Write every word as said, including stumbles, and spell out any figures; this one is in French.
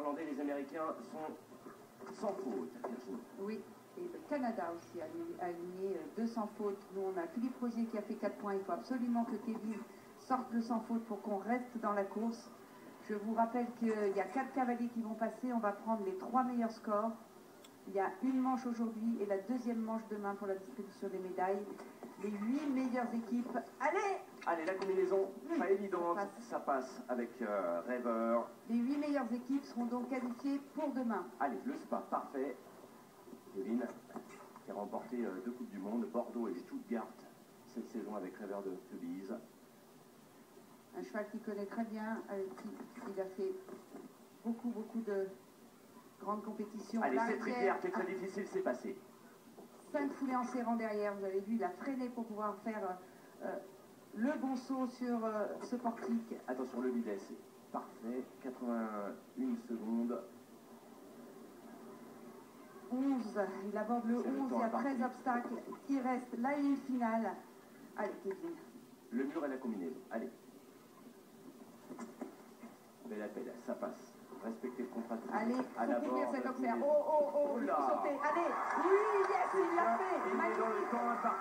Irlandais, les Américains sont sans faute. Virginie. Oui, et le Canada aussi a aligné deux sans faute. Nous, on a Philippe Rosier qui a fait quatre points. Il faut absolument que Kevin sorte le sans faute pour qu'on reste dans la course. Je vous rappelle qu'il y a quatre cavaliers qui vont passer. On va prendre les trois meilleurs scores. Il y a une manche aujourd'hui et la deuxième manche demain pour la distribution des médailles. Les huit meilleures équipes. Allez! Allez, la combinaison, pas évidente, ça passe, ça passe avec euh, Rêveur. Les huit meilleures équipes seront donc qualifiées pour demain. Allez, le spa, parfait. Kevin, qui a remporté euh, deux Coupes du Monde, Bordeaux et Stuttgart, cette saison avec Rêveur de Sotheby's. Un cheval qu'il connaît très bien, avec qui il a fait beaucoup, beaucoup de grandes compétitions. Allez, cette rivière qui est très difficile, c'est passé. Cinq foulées en serrant derrière, vous avez vu, il a freiné pour pouvoir faire euh, euh, le bon saut sur euh, ce portique. Attention, le bidet, c'est parfait. quatre-vingt-une secondes. onze, il aborde le onze, il y a treize obstacles. Il reste la ligne finale. Allez, Kevin. Le mur et la combinaison, allez. Belle appel, ça passe. Respectez le contrat. Allez, à faut la couvrir bord, cet obstacle. Oh, oh, oh, il faut sauter. Allez, oui, yes, il l'a fait. Il est dans le temps imparti.